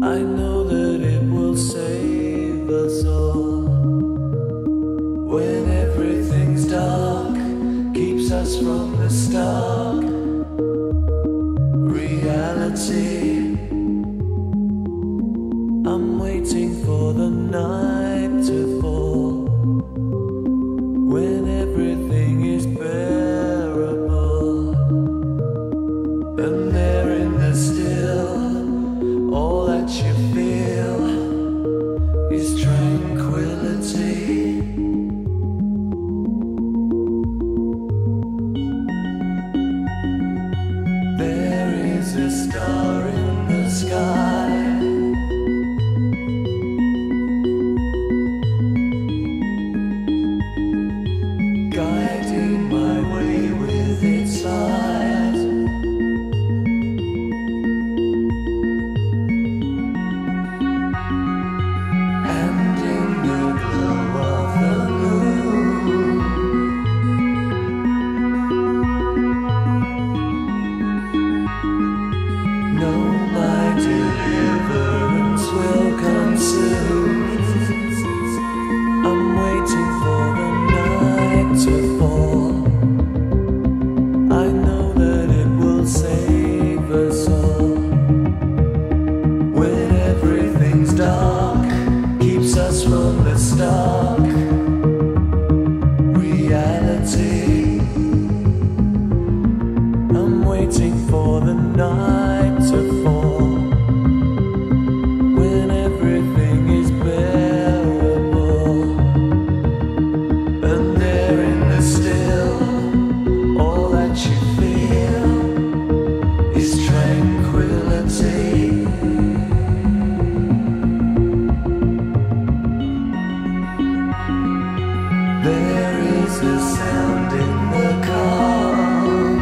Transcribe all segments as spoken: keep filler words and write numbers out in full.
I know that it will save us all. When everything's dark, keeps us from the stark reality. I'm waiting for the night to fall, when everything is bearable, and there in the still, all that you feel is tranquility. There is a star in the sky, guiding my way with its light. And in the glow of the moon, know my deliverance will come soon. I'm waiting for the night to fall. I know that it will save us all. When everything's dark, keeps us from the stark reality. I'm waiting for the night to fall, when everything is bearable, and there in the still, all that you feel is tranquility. There is a sound in the calm,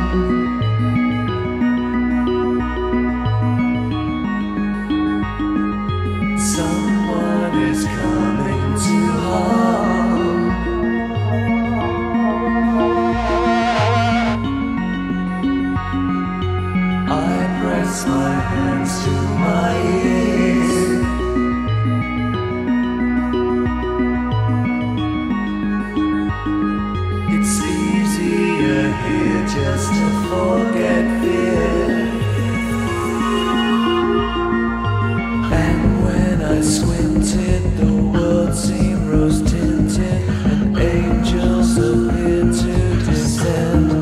someone is coming to harm. I press my hands to my ears. It's easier here just to forget fear. And when I squinted, the world seemed rose tinted, and angels appeared to descend.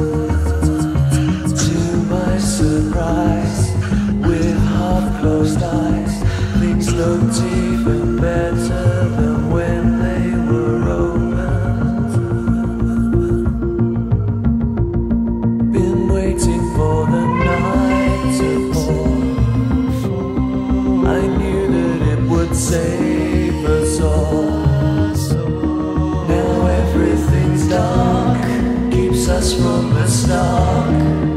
To my surprise, with half closed eyes, things looked even better than when they were opened. Been waiting for the night to fall. I knew that it would save us all. Now everything's dark, keeps us from the stark